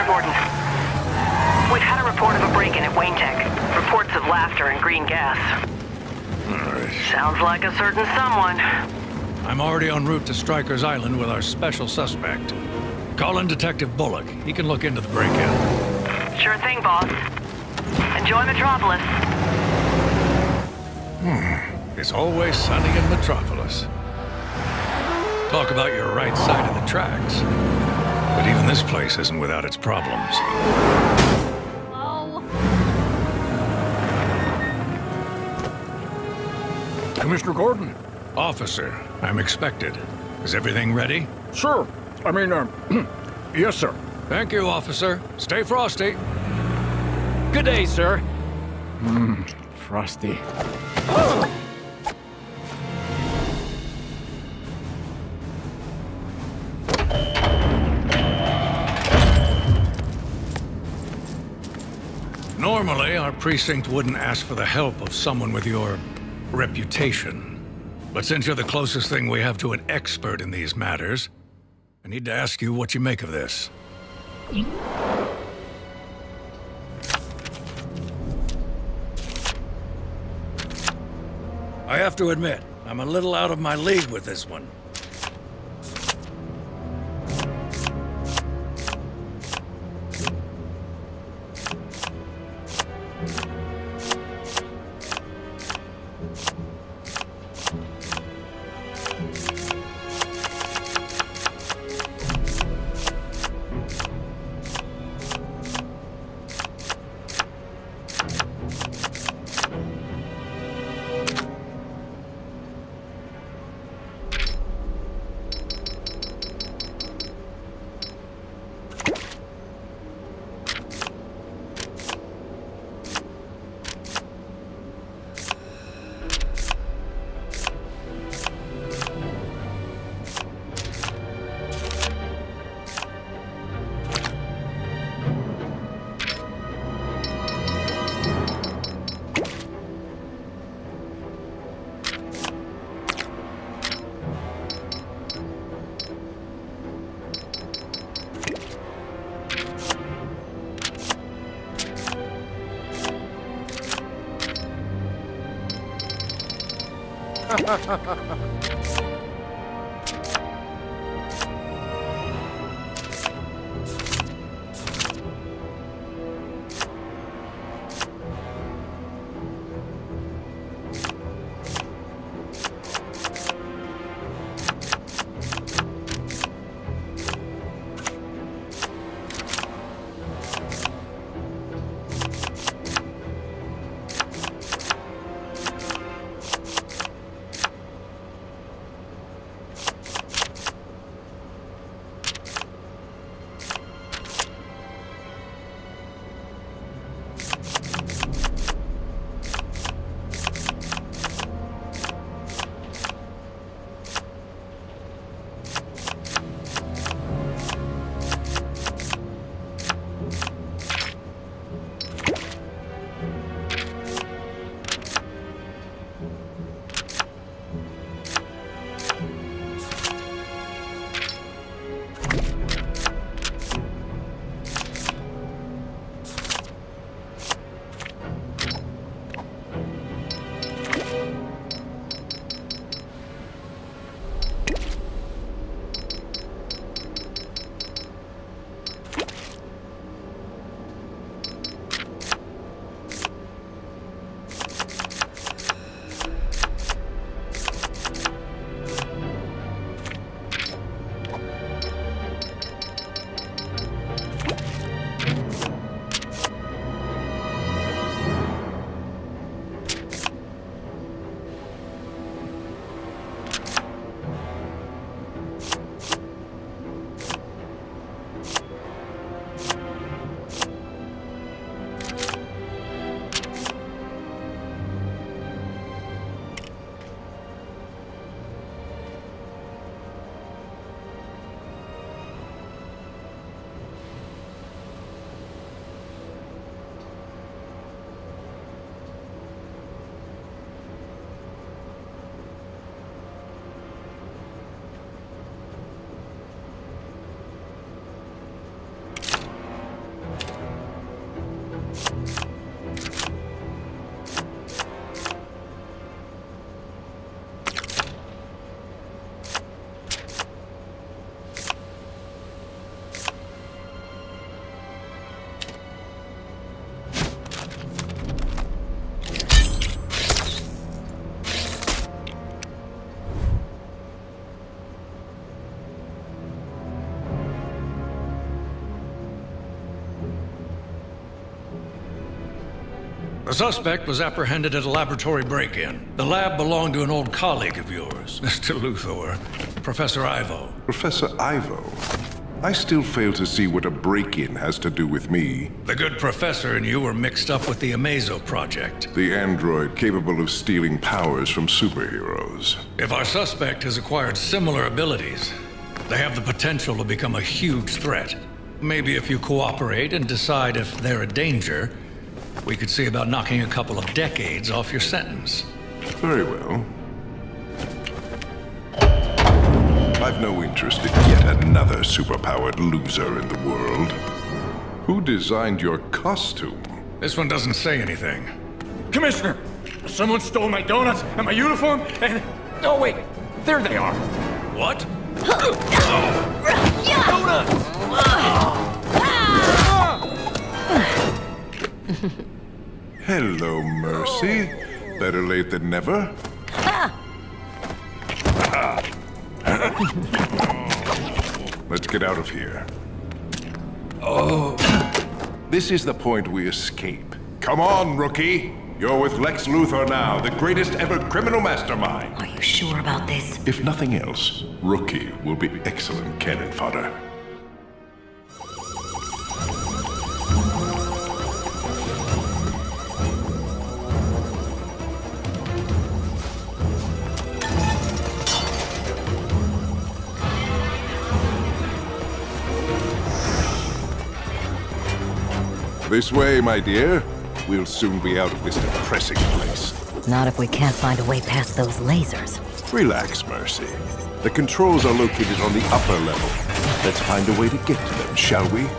Gordon. We've had a report of a break-in at Wayne Tech. Reports of laughter and green gas. All right. Sounds like a certain someone. I'm already en route to Stryker's Island with our special suspect. Call in Detective Bullock. He can look into the break-in. Sure thing, boss. Enjoy Metropolis. It's always sunny in Metropolis. Talk about your right side of the tracks. But even this place isn't without its problems. Oh. Commissioner Gordon? Officer, I'm expected. Is everything ready? Sir. I mean, yes, sir. Thank you, officer. Stay frosty. Good day, sir. Frosty. Normally, our precinct wouldn't ask for the help of someone with your reputation. But since you're the closest thing we have to an expert in these matters, I need to ask you what you make of this. I have to admit, I'm a little out of my league with this one. The suspect was apprehended at a laboratory break-in. The lab belonged to an old colleague of yours, Mr. Luthor, Professor Ivo. Professor Ivo? I still fail to see what a break-in has to do with me. The good professor and you were mixed up with the Amazo project. The android capable of stealing powers from superheroes. If our suspect has acquired similar abilities, they have the potential to become a huge threat. Maybe if you cooperate and decide if they're a danger, we could see about knocking a couple of decades off your sentence. Very well. I've no interest in yet another superpowered loser in the world. Who designed your costume? This one doesn't say anything. Commissioner! Someone stole my donuts and my uniform and... Oh, wait. There they are. What? Hello, Mercy. Better late than never. Let's get out of here. This is the point we escape. Come on, rookie. You're with Lex Luthor now, the greatest ever criminal mastermind. Are you sure about this? If nothing else, Rookie will be excellent cannon fodder. This way, my dear. We'll soon be out of this depressing place. Not if we can't find a way past those lasers. Relax, Mercy. The controls are located on the upper level. Let's find a way to get to them, shall we?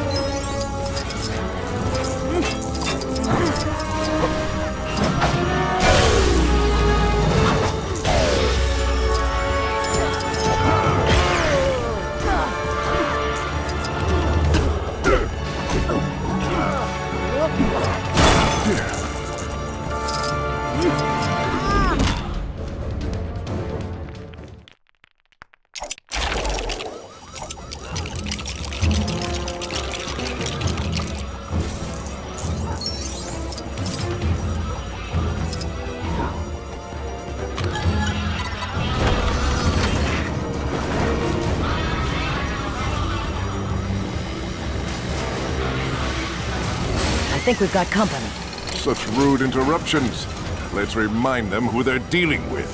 I think we've got company. Such rude interruptions. Let's remind them who they're dealing with.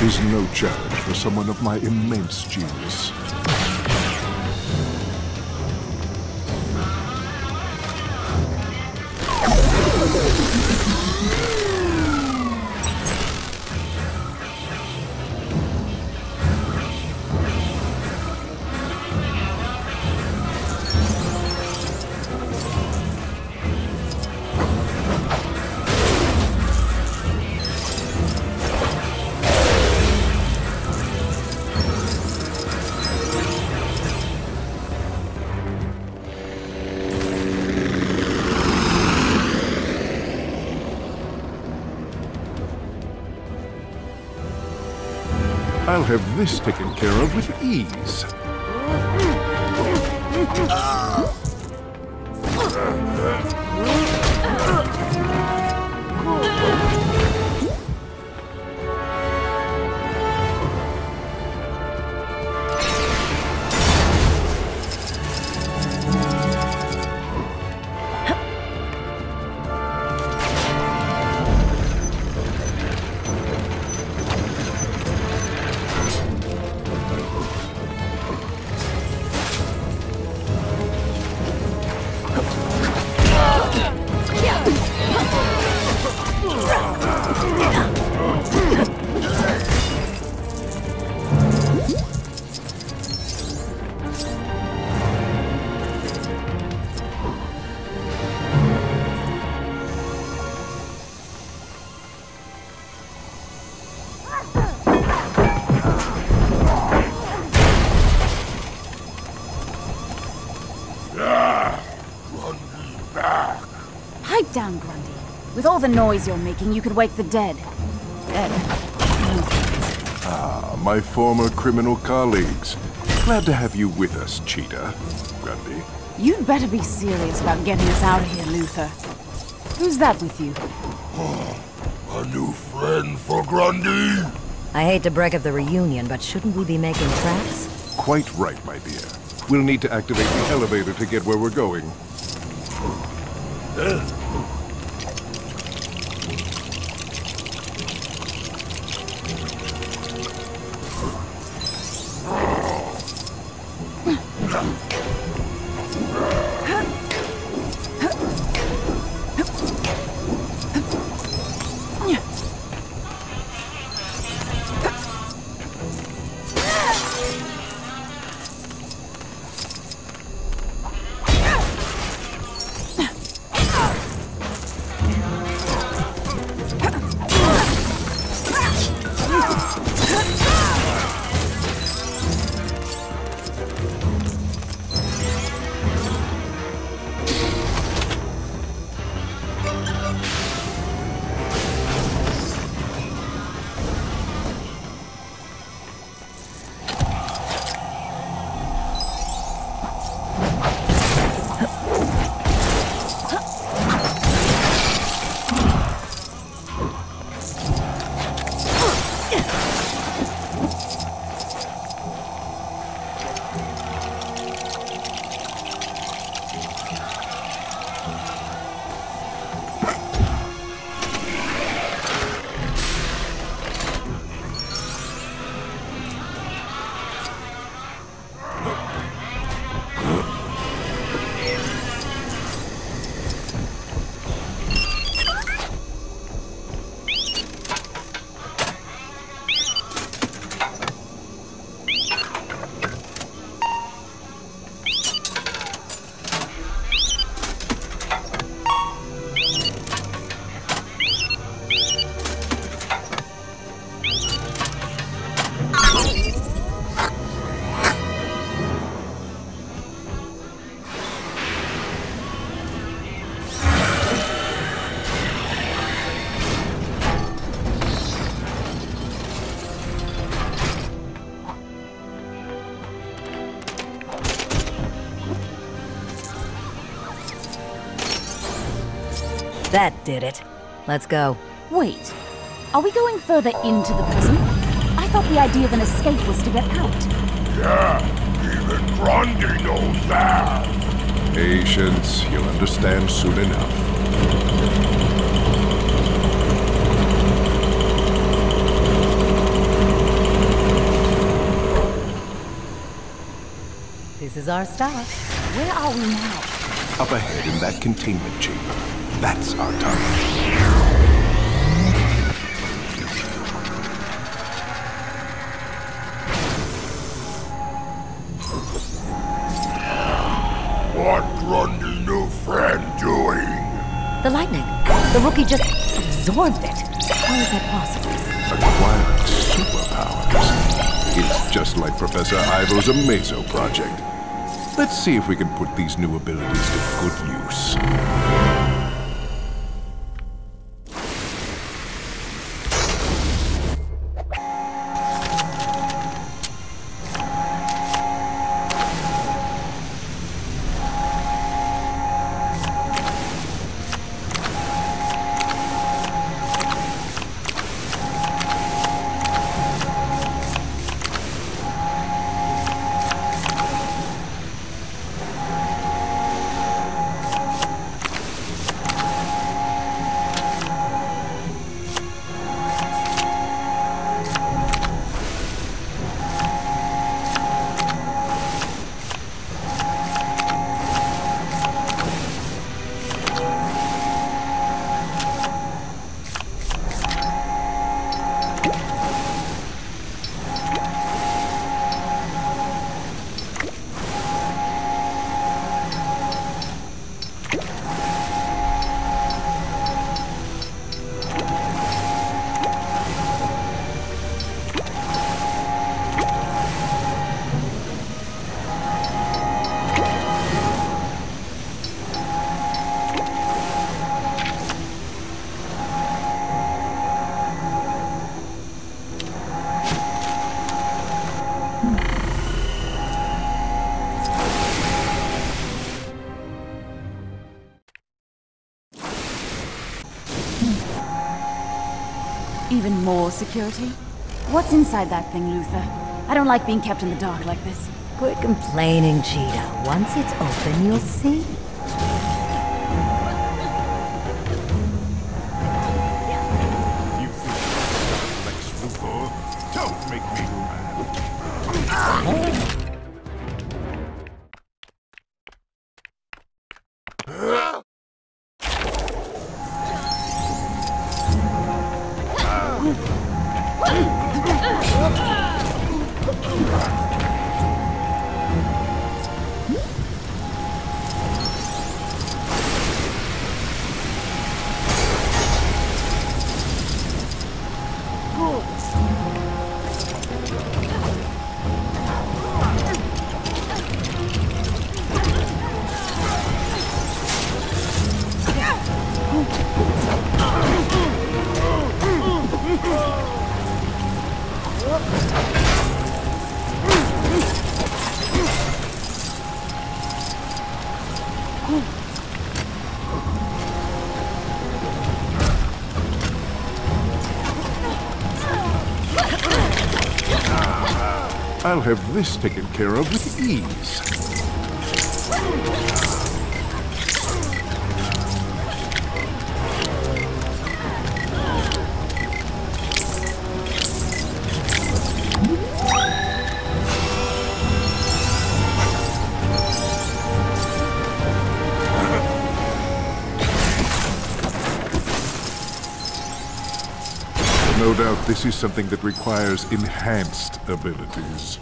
is no challenge for someone of my immense genius. I'll have this taken care of with ease. Pipe down, Grundy. With all the noise you're making, you could wake the dead. Dead. Ah, my former criminal colleagues. Glad to have you with us, Cheetah. Grundy. You'd better be serious about getting us out of here, Luther. Who's that with you? A new friend for Grundy? I hate to break up the reunion, but shouldn't we be making tracks? Quite right, my dear. We'll need to activate the elevator to get where we're going. That did it. Let's go. Wait. Are we going further into the prison? I thought the idea of an escape was to get out. Yeah, even Grundy knows that. Patience. You'll understand soon enough. This is our stop. Where are we now? Up ahead in that containment chamber. That's our target. What Grundy new friend doing? The lightning. The rookie just absorbed it. How is that possible? Acquiring superpowers. It's just like Professor Ivo's Amazo project. Let's see if we can put these new abilities to good use. Even more security? What's inside that thing, Luther? I don't like being kept in the dark like this. Quit complaining, Cheetah. Once it's open, you'll see. You think Lex Luthor? Don't make me mad. I'll have this taken care of with ease. No doubt this is something that requires enhanced abilities.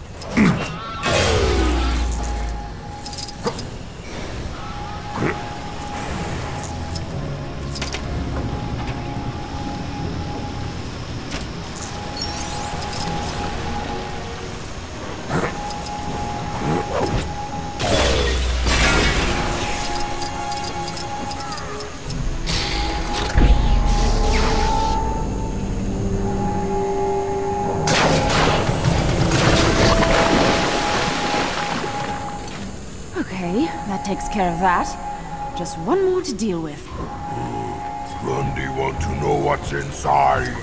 Okay, that takes care of that. Just one more to deal with. Grundy want to know what's inside.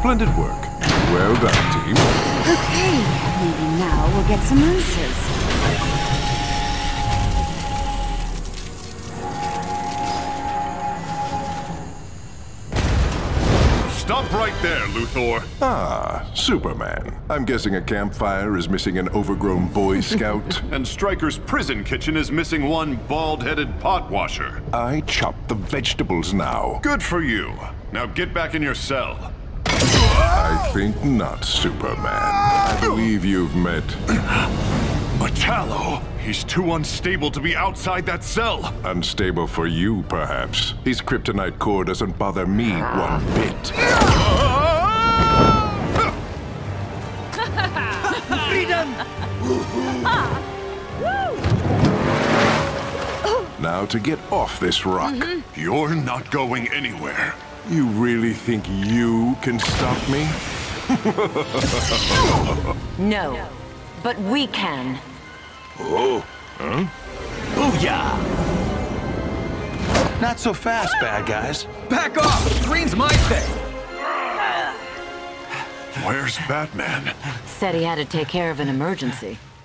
Splendid work. Well done, team. Okay, maybe now we'll get some answers. Stop right there, Luthor. Ah, Superman. I'm guessing a campfire is missing an overgrown Boy Scout. And Stryker's prison kitchen is missing one bald-headed pot washer. I chop the vegetables now. Good for you. Now get back in your cell. I think not, Superman. I believe you've met... Metallo! He's too unstable to be outside that cell. Unstable for you, perhaps. His kryptonite core doesn't bother me one bit. Freedom! Now to get off this rock. You're not going anywhere. You really think you can stop me? No, but we can. Oh, huh? Booyah! Not so fast, bad guys. Back off! Green's my thing! Where's Batman? Said he had to take care of an emergency.